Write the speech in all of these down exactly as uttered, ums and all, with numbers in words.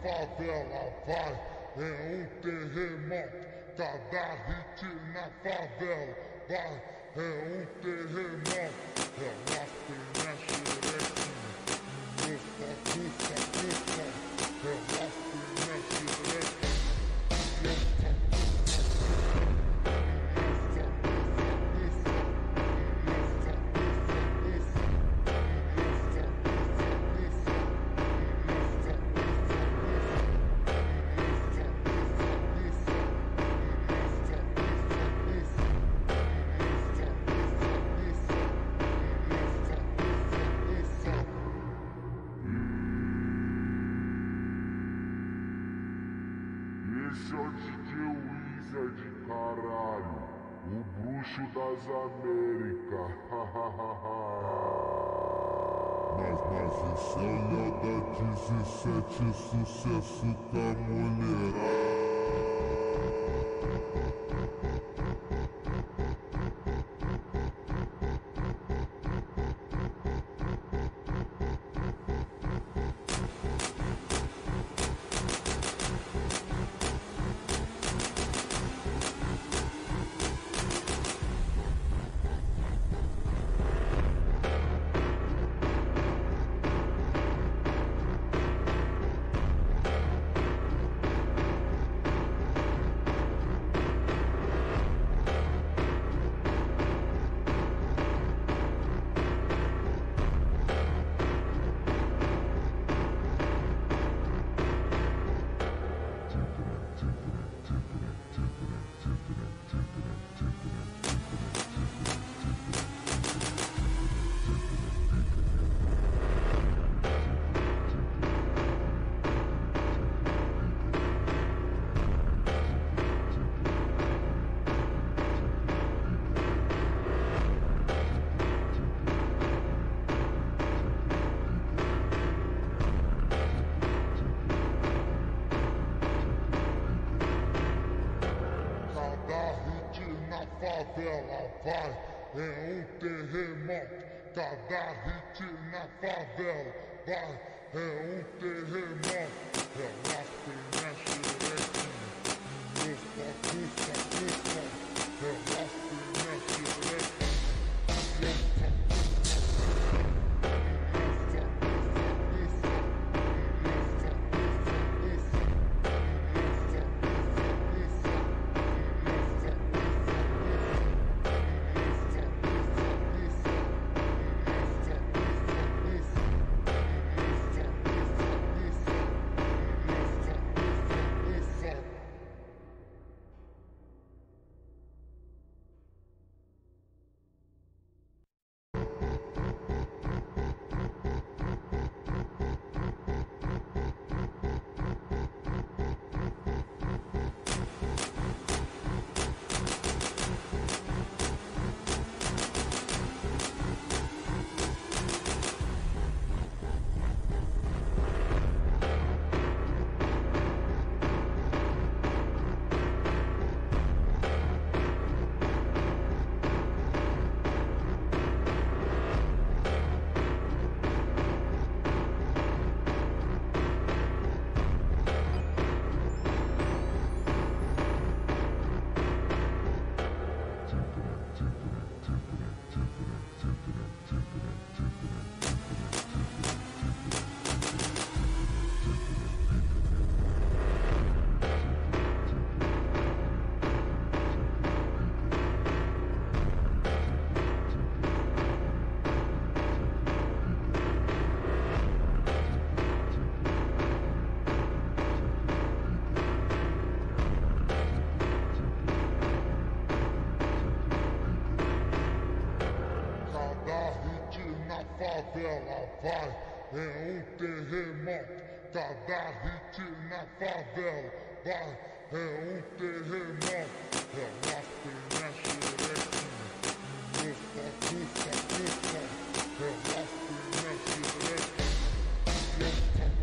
favela vai, é um terremoto. Cada hit na favela vai, é um terremoto. Relaxa na xerequinha, ufa, ufa, ufa. Relaxa na xerequinha, ufa, esse é o D J Wizard de caralho, o bruxo das Américas. mas, mas esse é o Léo da dezessete, sucesso com a mulherada. Favela vai, é um terremoto. Cada hit na favela vai, é um terremoto. Relaxa na xerequinha, ufa, ufa, ufa. Relaxa na xerequinha, ufa. Favela vai, é um terremoto. Cada hit na favela vai, é um terremoto. Relaxa na xerequinha, ufa, ufa, ufa. Relaxa na xerequinha, ufa.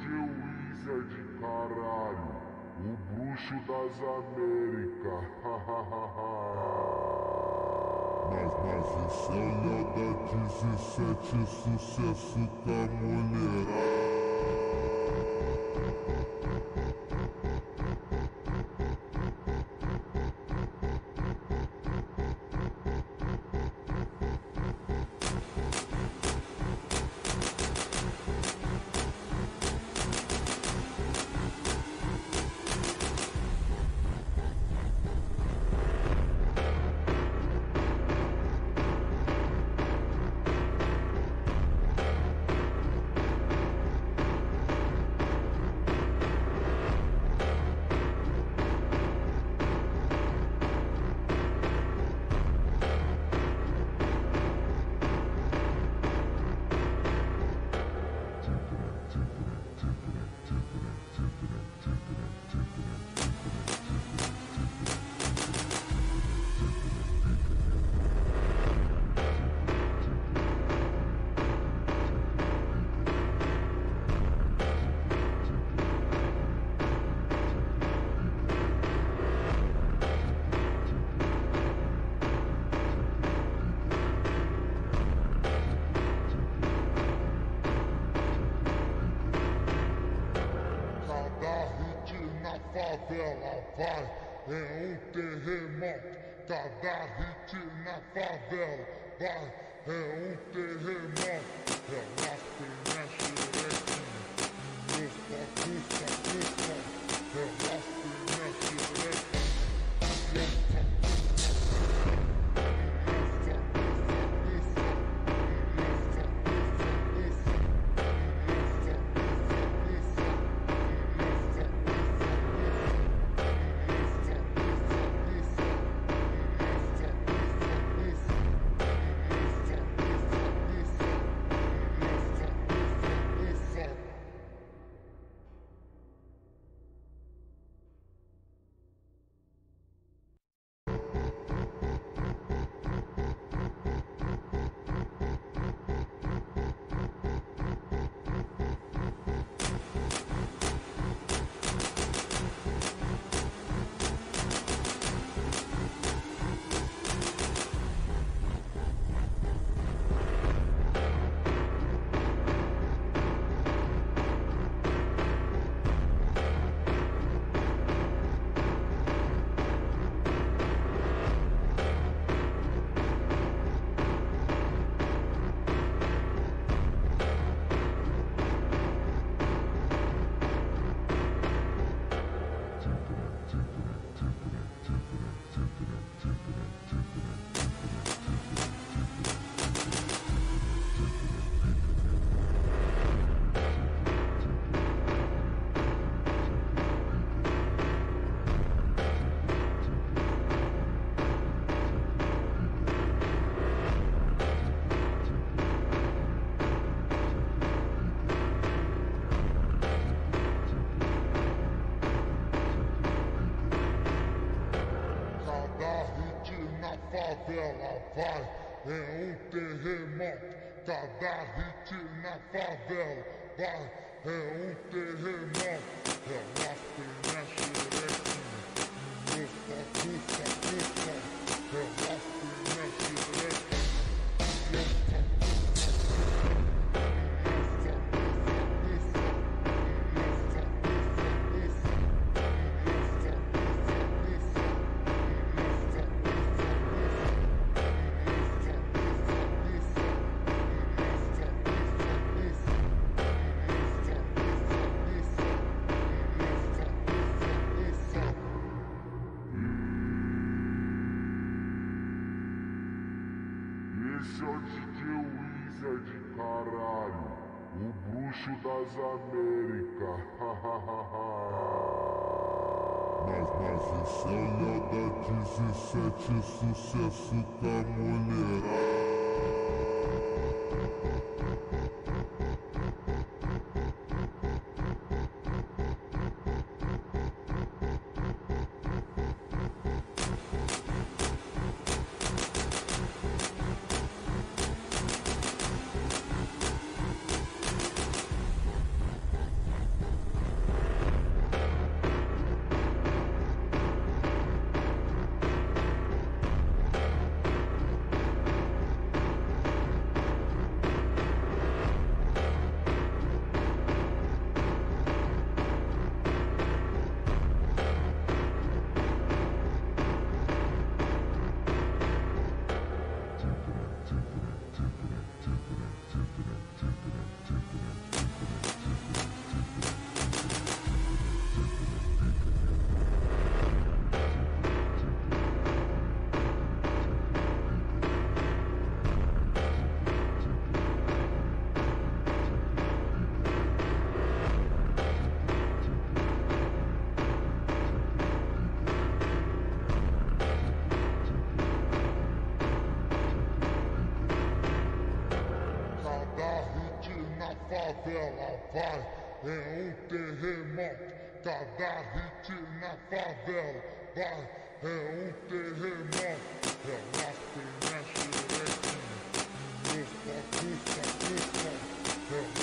Wizard, caralho, o bruxo das Américas. Mas, mas esse é o Léo da dezessete, sucesso com a mulherada. Favela vai, é um terremoto. Cada hit na favela vai, é um terremoto. Ela tem a xerequinha, ufa, ufa, ufa. Ela tem a xerequinha, ufa, ufa, favela vai, é um terremoto. Cada hit na favela vai, é um terremoto. Ela tem a xerequinha, ufa, ufa, ufa. Ela tem a xerequinha, ufa, esse é o D J Wizard, caralho, o bruxo das Américas. Mas, mas esse é o Léo da dezessete, sucesso com a mulherada. vai, é um terremoto, cada hit na favela, vai, é um terremoto, ela tem a xerequinha, no foco, foco, foco,